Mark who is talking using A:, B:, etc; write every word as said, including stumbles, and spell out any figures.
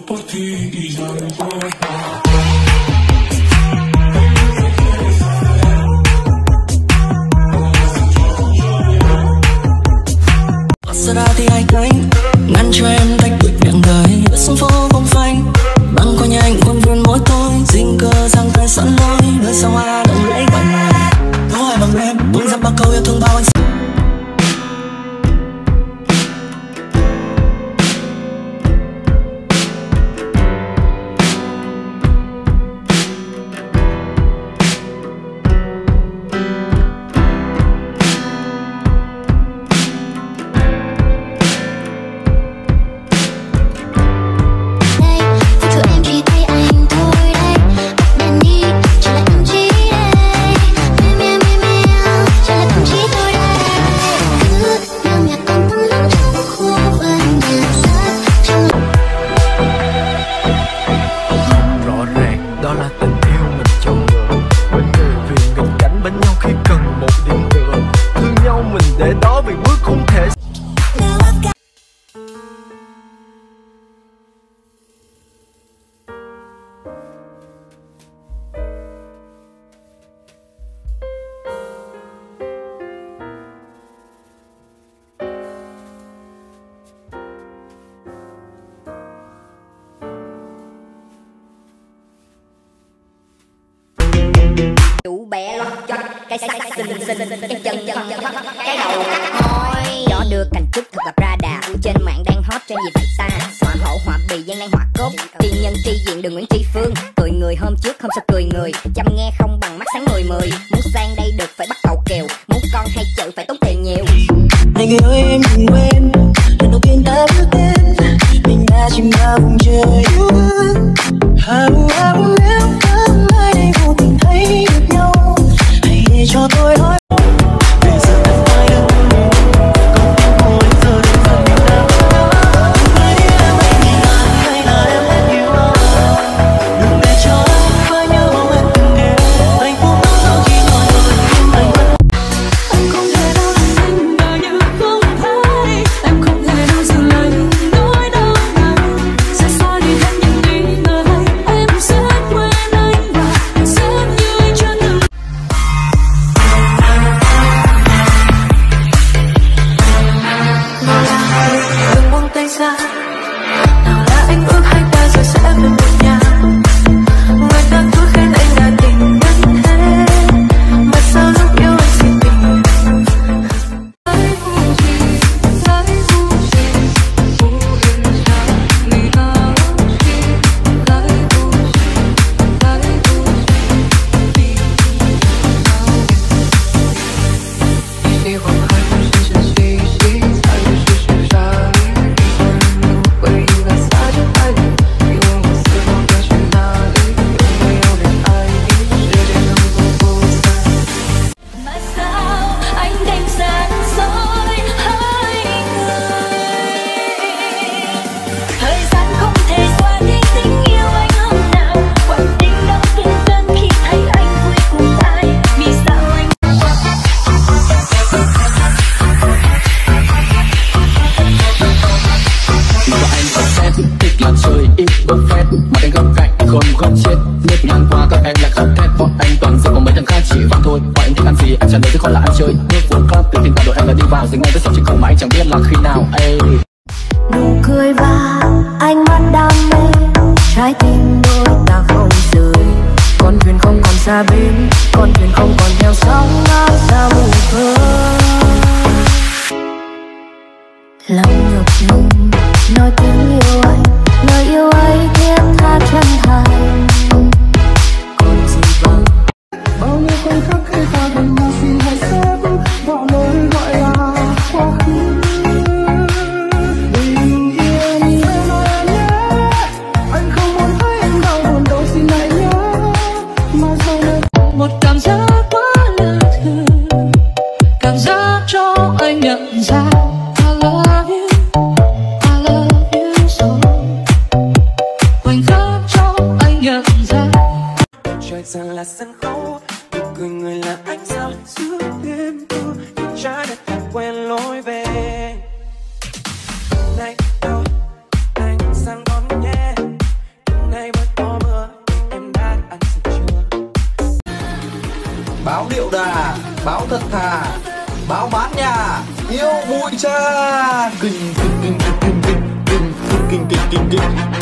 A: por ti y ya no importa.
B: Giờ ra thì ai cánh ngăn cho em tách biệt miệng đời bước xuống phố bóng phanh băng qua nhanh khuôn viên mỗi tối dinh cơ giang tay sẵn lối nơi sao hoa động lẫy gọi người thôi bằng em tung ra bao câu yêu thương bao anh.
C: Đủ bé lót chót cái sắc xinh xinh cái chân chân cái đầu cắt môi đó đưa cành trúc thật là Prada trên mạng đang hot trên gì phải xa họa hậu họa bì gian nan họa cốt tiên nhân tri diện đường Nguyễn Tri Phương cười người hôm trước không sao cười người chăm nghe không bằng mắt sáng mười mười muốn sang đây được phải bắt cầu kèo muốn con hay chữ phải tốn tiền nhiều.
B: Này người ơi em đừng quên lần đầu tiên ta bước đến mình đã chìm vào vùng trời yêu thương hào hào nếu không ai đây vô tình thấy được nhau hãy để cho tôi nói bây giờ em phải đâu con tim của anh giờ đến phần mình nào hãy đi em hãy đi lại hay là em hết yêu đừng để cho anh phải nhớ mong em từng đêm hạnh phúc đó sao chỉ nói lời nhưng anh vẫn anh không thể nào anh ngờ như không thấy em không thể nào giữ lại nỗi đau này sẽ xóa đi hết những nghi ngờ hay em sẽ quên anh và xem như anh chưa từng. Nào là đừng buông tay ra, nào là anh ước hai ta rồi sẽ về một nhà. Người ta cứ khen anh đã tình đến thế, mà sao lúc yêu anh si tình. Lấy vui gì, lấy vui gì, vô yên sao người ta chi. Lấy vui gì, lấy vui gì, vì sao?一喜欢海风深深细细，才有世事沙砾。一段路回忆来洒进海里，你问我思考要去哪里？有没有人爱你？世界能否不散？
C: Mà sao anh đành gian dối hai người thời gian không thể xóa đi tình yêu anh hôm nào quả tim đau từng cơn khi thấy anh vui cùng ai vì sao anh
D: và anh có phép thích là chơi ít bốc phét mà anh góc cạnh không góc chết nước ngang qua các em lại khóc thét bọn anh toàn diện còn mấy thằng khác chỉ vang thôi bọn em thích ăn gì anh trả lời chứ không là ăn chơi nước phố club tự tin cả đội em là đi vào dính ngay với sóng trên cầu mà anh chẳng biết là khi nào ê
E: nụ cười và ánh mắt đam mê trái tim đôi ta không rời con thuyền không còn xa bến con thuyền không còn theo sóng ngao ra mù khơi lòng ngập ngừng nói tiếng yêu anh lời yêu ấy thiết tha chân thành còn gì vâng
B: bao nhiêu khoảnh khắc khi ta gần nhau xin hãy xếp vào lối gọi là quá khứ bình yên em nói em nhé anh không muốn thấy em đau buồn đâu xin hãy nhớ mà sao đây
E: một cảm giác quá lạ thường cảm giác cho anh nhận ra I love you I love you so khoảnh khắc cho anh nhận ra
B: trời rằng là sân khấu nụ cười người là ánh sao giữa đêm mưa nhưng trái đất đã quen lối về này đâu anh sang đón nhé
F: hiệu đà, báo thật thà, báo bán nhà, yêu bụi cha. Kinh kinh kinh kinh kinh kinh kinh kinh kinh kinh kinh.